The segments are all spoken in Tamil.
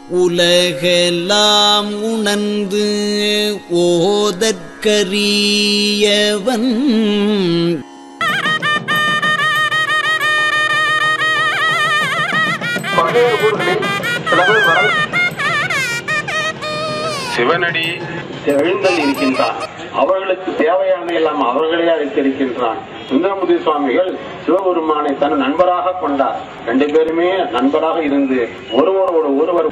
உலகெல்லாம் உணர்ந்து ஓதற்கரியவன் சிவனடி எழுந்தல் இருக்கின்றான். அவர்களுக்கு தேவையான எல்லாம் அவர்களே அளித்திருக்கின்றான். சுந்தரமூர்த்தி சுவாமிகள் சிவபெருமானை தன் நண்பராக கொண்டார். 2 பேருமே நண்பராக இருந்து ஒருவரோடு ஒருவர்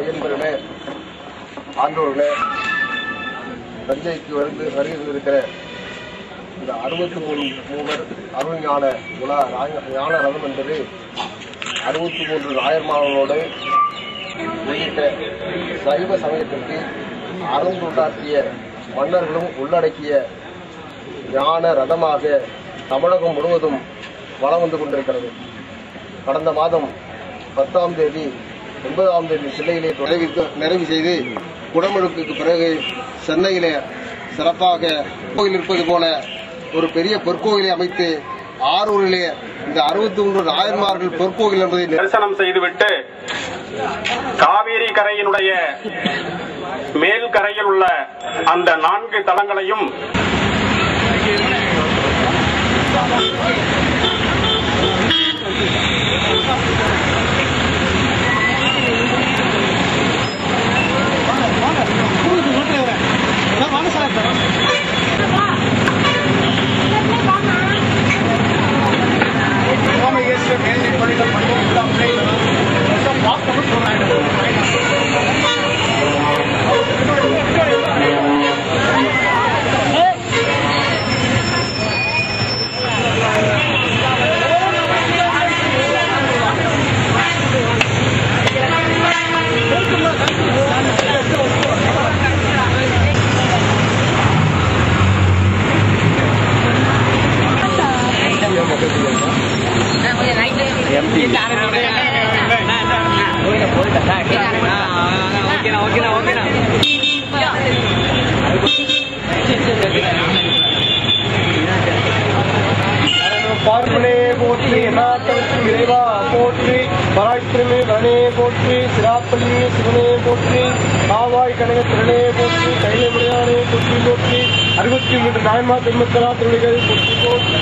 ஆண்டோர்களே, தஞ்சைக்கு வருகின்ற இந்த 63 மூவர் அருள்ஞான ஞான ரதம் என்பது 63 நாயன்மார்களோடு உள்ளிட்ட சைவ சமயத்திற்கு அருந்தொண்டாற்றிய மன்னர்களும் உள்ளடக்கிய ஞான ரதமாக தமிழகம் முழுவதும் வலம் வந்து கொண்டிருக்கிறது. கடந்த மாதம் 10ஆம் தேதி 9ஆம் தேதி சென்னையிலே நிறைவு செய்து குடமுழுக்கு பிறகு சென்னையிலே சிறப்பாக கோயில் இருப்பது போல ஒரு பெரிய பொற்கோயிலை அமைத்து ஆரூரிலே இந்த 63 நாயன்மார்கள் பொற்கோயில் என்பதை தரிசனம் செய்துவிட்டு காவிரி கரையினுடைய மேல் கரையில் உள்ள அந்த 4 தலங்களையும் பார்ப்பனே போற்றி, எண்ணாத்தவர்க்கும் இறைவா போற்றி, பராய்த்திரமே வரணே போற்றி, சிராப்பள்ளி சிவனே போற்றி, ஆவாய் கனக திறனே போற்றி, கைலை முறையானே போற்றி போற்றி, 63 நாயன்மார் பெருமக்களா திருவிழிகள் போற்றி போற்றி.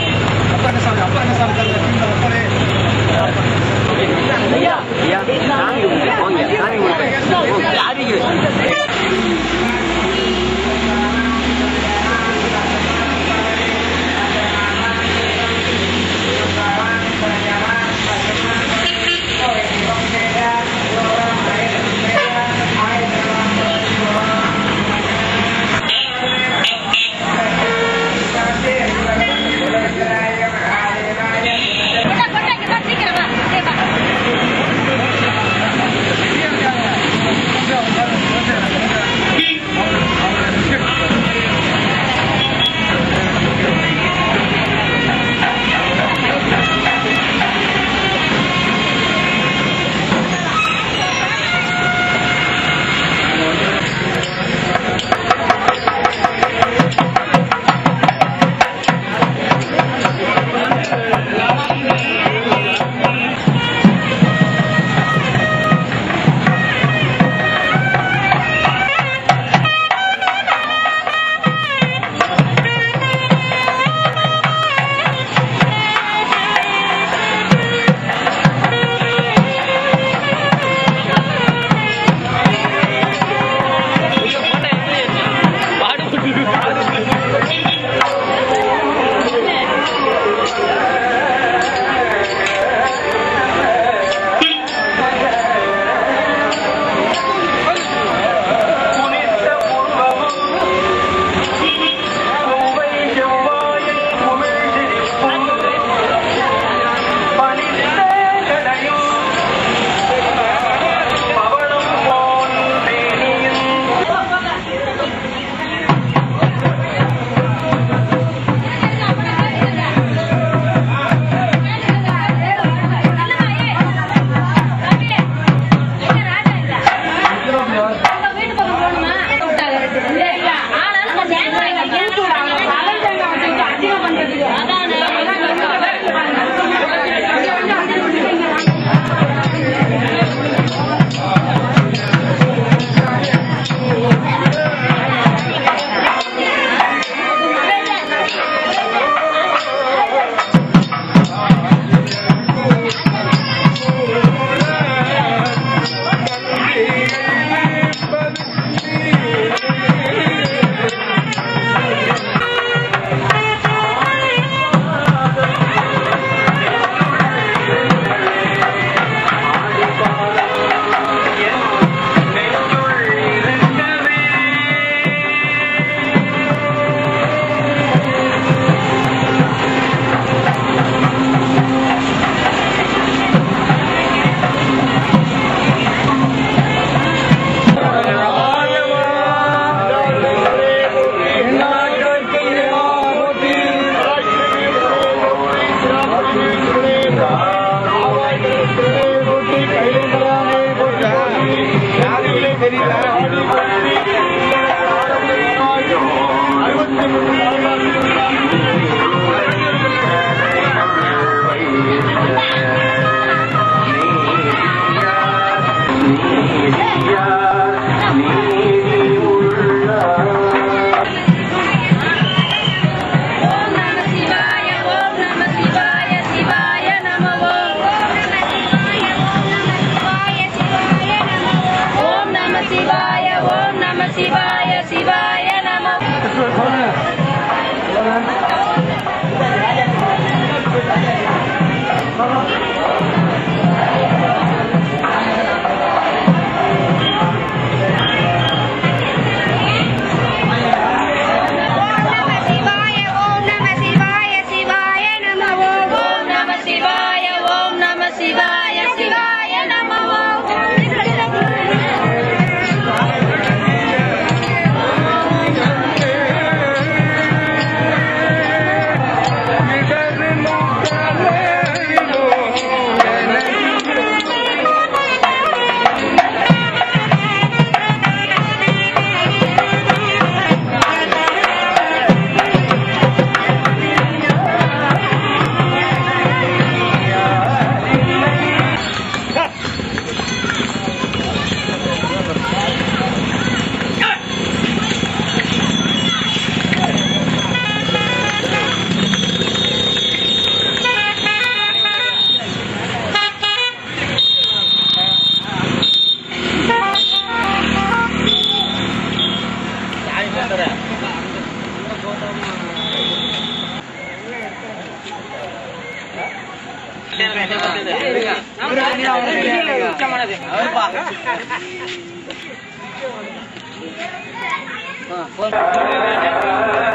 போன்